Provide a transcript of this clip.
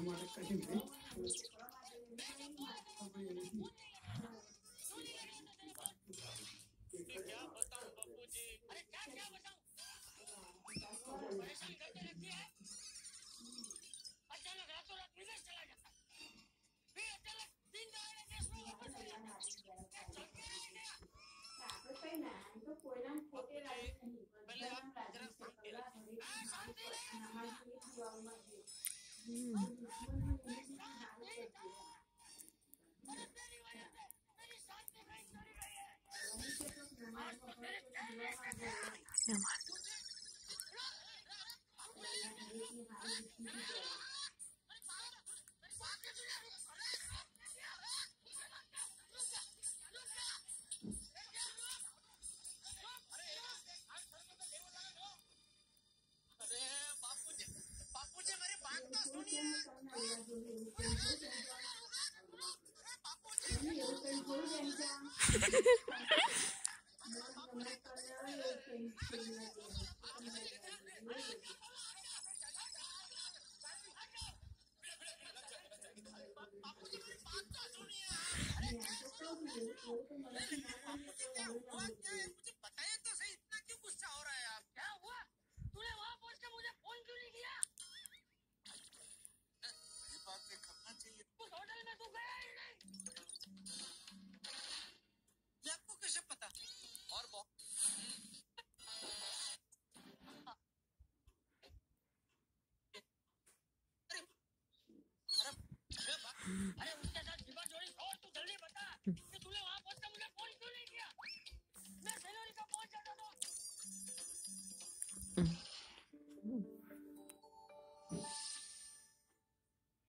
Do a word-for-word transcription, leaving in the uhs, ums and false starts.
हमारे कहीं भी क्या बताऊं बापू जी, अरे क्या क्या बताऊं, परेशान करते रहती है। अचानक रातों रात विदेश चला जाता है, फिर अचानक दिन दहाड़े देश में वापस आ जाता है। क्या चल क्या है क्या? बापू जी, पहले आप जरा शांति रखिए। हाँ, शांति नहीं अरे तेरी वजह से मेरी शांति नहीं चली गई है। आज तो तेरे चैन नहीं सके। अरे बापूजी, बापूजी मेरी बात तो सुनिए। बापूजी मेरी बात तो सुनिए। अरे क्या बापूजी क्या हुआ क्या है, मुझे बताइए तो सही, इतना क्यों गुस्सा हो रहा है आप? क्या हुआ? तूने वहाँ पहुँच के मुझे फोन क्यों नहीं किया? ये बात पे करना चाहिए। उस होटल में तू गया ही नहीं। ये आपको कैसे पता? और बहुत अरे उसके साथ जीवा जोड़ी छोड़, तू जल्दी बता कि तूने वहाँ पहुँच के मुझे फोन क्यों नहीं किया? मैं सेलोरी का पहुँच जाता था।